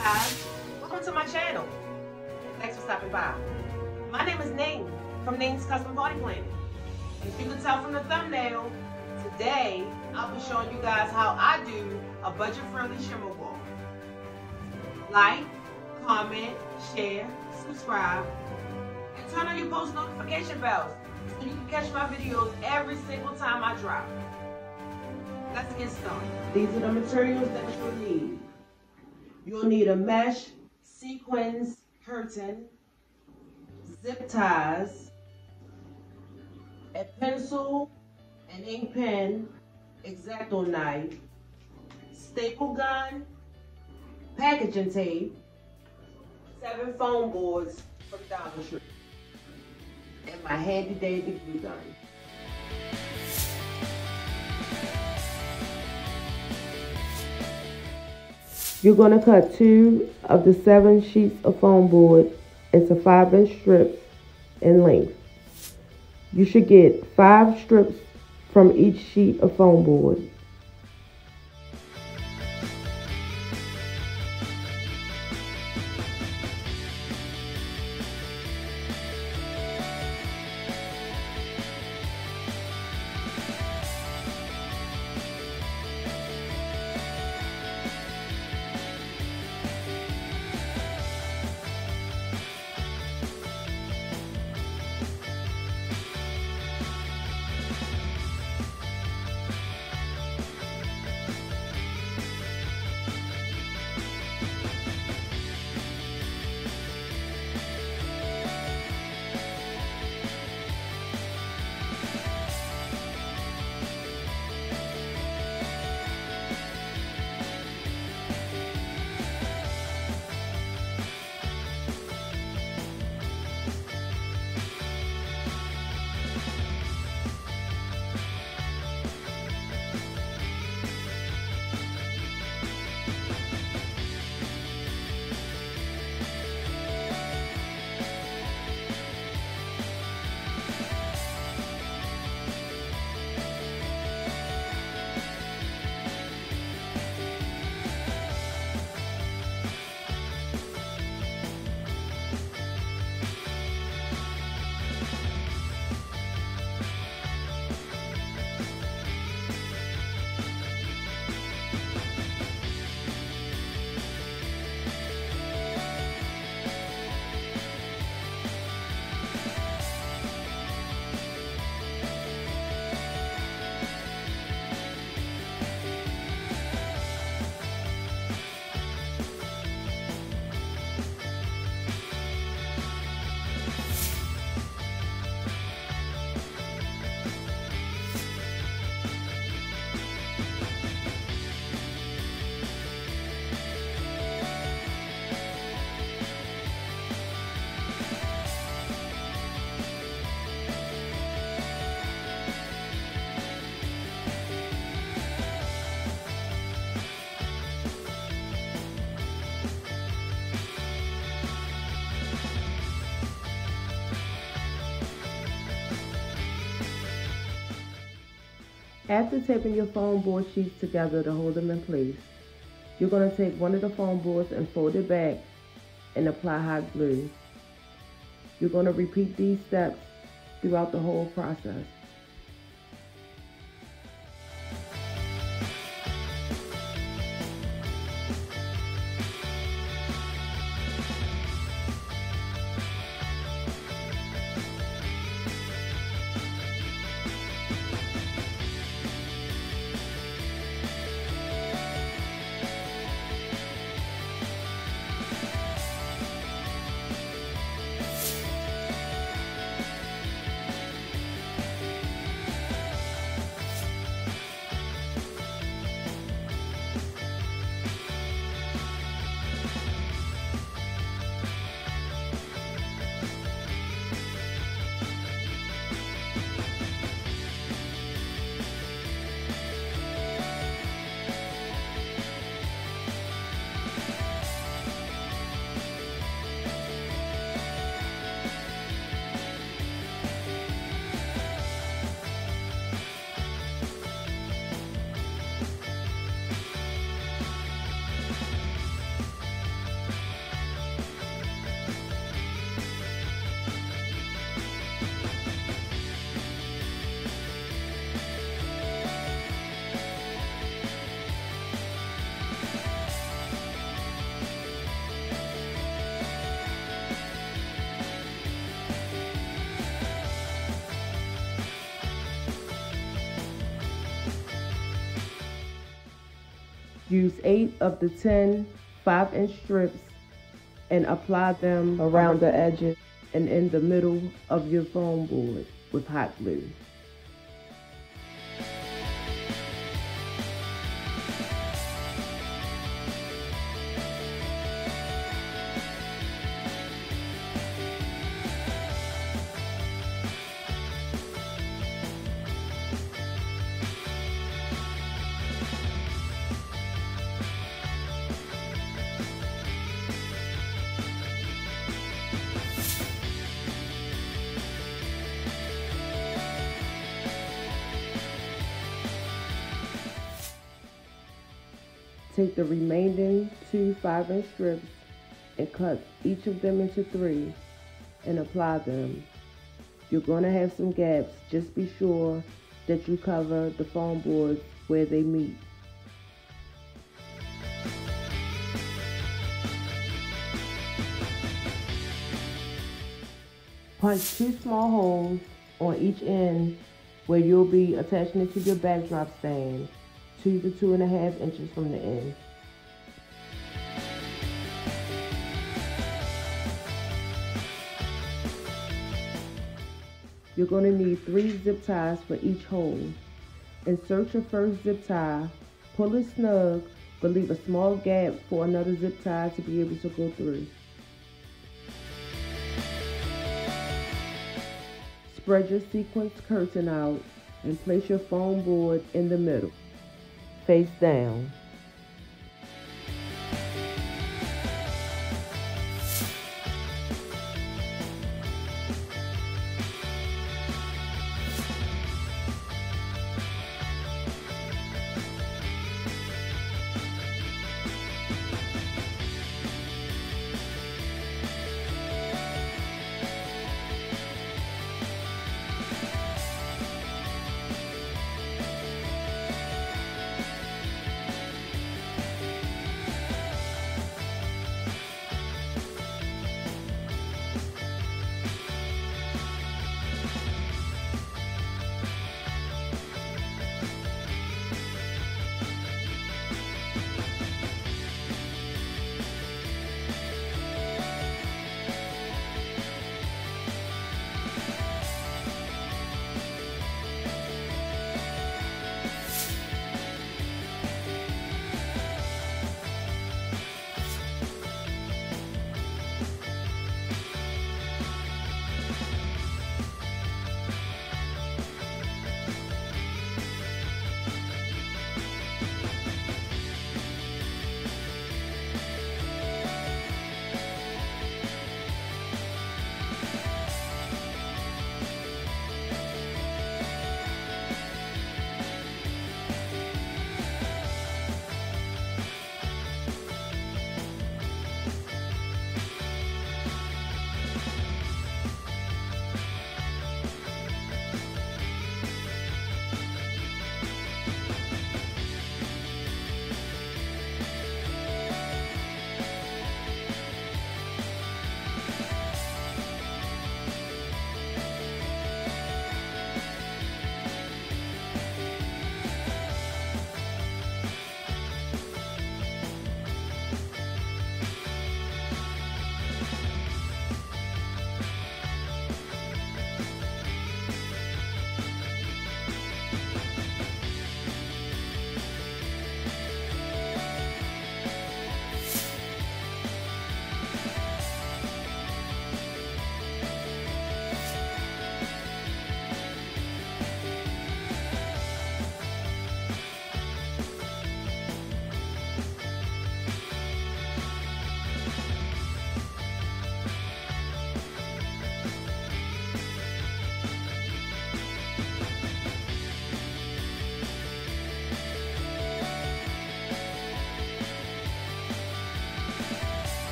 guys, welcome to my channel. Thanks for stopping by. My name is NEAN'S from NEAN'S Custom Party Planning. As you can tell from the thumbnail, today I'll be showing you guys how I do a budget-friendly shimmer wall. Like, comment, share, subscribe, and turn on your post notification bells so you can catch my videos every single time I drop. Let's get started. These are the materials that you'll need. You'll need a mesh sequins curtain, zip ties, a pencil, an ink pen, X-Acto knife, staple gun, packaging tape, 7 foam boards from Dollar Tree, and my handy dandy glue gun. You're going to cut 2 of the 7 sheets of foam board into 5-inch strips in length. You should get 5 strips from each sheet of foam board. After taping your foam board sheets together to hold them in place, you're going to take one of the foam boards and fold it back and apply hot glue. You're going to repeat these steps throughout the whole process. Use 8 of the 10 5-inch strips and apply them around the edges and in the middle of your foam board with hot glue. Take the remaining 2 5-inch strips and cut each of them into 3 and apply them. You're going to have some gaps. Just be sure that you cover the foam boards where they meet. Punch 2 small holes on each end where you'll be attaching it to your backdrop stand, 2 to 2.5 inches from the end. You're going to need 3 zip ties for each hole. Insert your first zip tie, pull it snug, but leave a small gap for another zip tie to be able to go through. Spread your sequence curtain out and place your foam board in the middle, face down.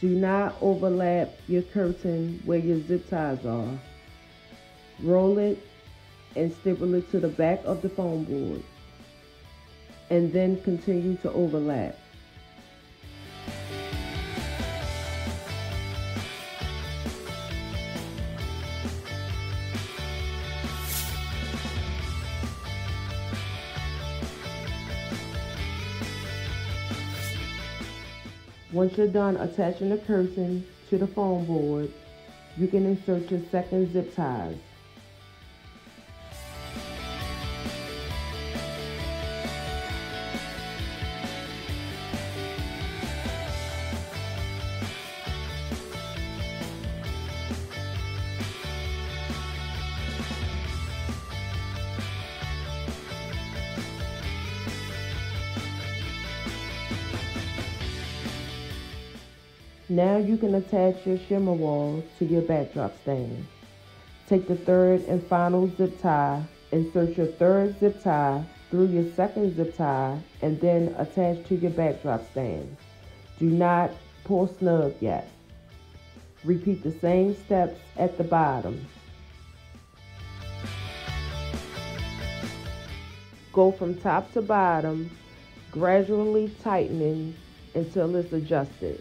Do not overlap your curtain where your zip ties are. Roll it and staple it to the back of the foam board, and then continue to overlap. Once you're done attaching the curtain to the foam board, you can insert your second zip ties. Now you can attach your shimmer wall to your backdrop stand. Take the third and final zip tie, insert your third zip tie through your second zip tie, and then attach to your backdrop stand. Do not pull snug yet. Repeat the same steps at the bottom. Go from top to bottom, gradually tightening until it's adjusted.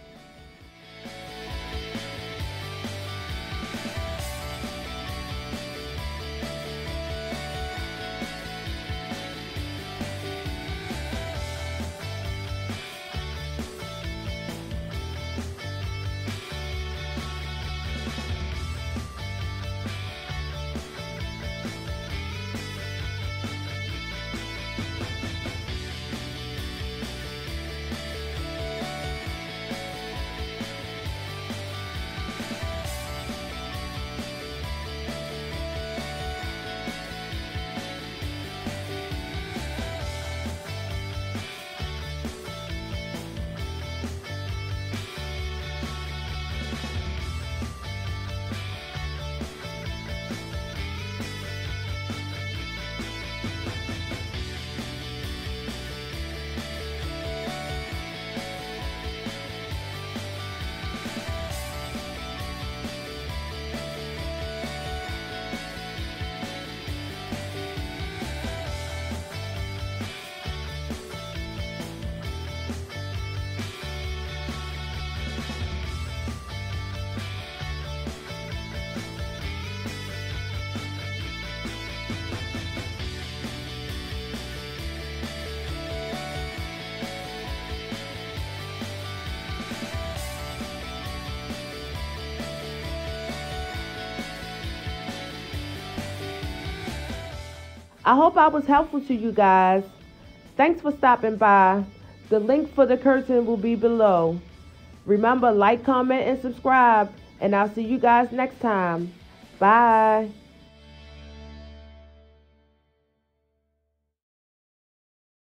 I hope I was helpful to you guys. Thanks for stopping by. The link for the curtain will be below. Remember, like, comment, and subscribe, and I'll see you guys next time. Bye.